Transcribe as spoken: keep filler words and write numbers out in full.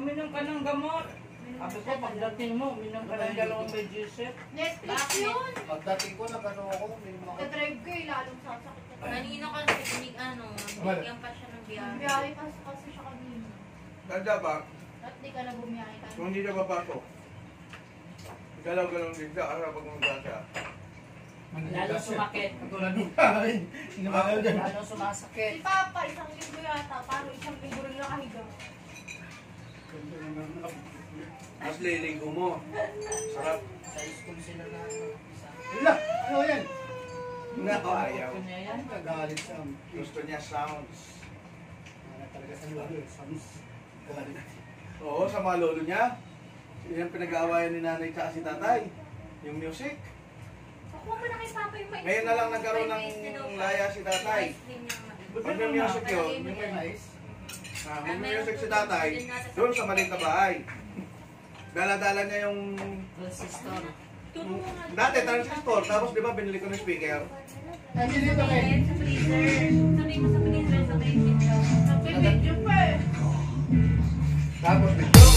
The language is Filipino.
Uminom ka ng gamot. Sabi ko, pagdating mo, uminom ka ng dalawang may G-Sep. Netflix yun. Pagdating ko, nagano ako. Ka-drive ko eh, lalong sasakit. Kanina kasi binig ano, bigyan pa siya ng biyahe. Biyahe kasi kasi siya kanina. Tanda ba? At di ka na bumiyahe kanina. Kung hindi na papasok. Galaw-galaw din siya, ara pag maganda siya. Lalo sumakit. Tulad mo tayo. Sinamagaw dyan. Lalo sumasakit. Si Papa, isang linggo yata. Paano isang linggo rin nakahiga? Mas liligo mo. Sarap. Sa school sila na. Wala! Ano yan? Hindi ako ayaw. Gusto niya yan. Nagalit siya. Gusto niya sounds. Wala talaga sa lolo. Sounds. Galit. Oo, sa mga lolo niya. Yan pinag-aawayan ni nanay tsaka si tatay. Yung music. Ako mo na kay Papa yung mais. Ngayon na lang nagkaroon ng laya si tatay. Pag may music yun, yung may mais. Ah, may music si tatay, doon sa maliit na bahay. Dala-dala niya yung... Transistor. Dati transistor, tapos di ba binili ko ng speaker? Nandiyan dito kayo. Sa freezer. Sabi mo sa freezer, sa freezer. Sa video pa eh. Tapos dito.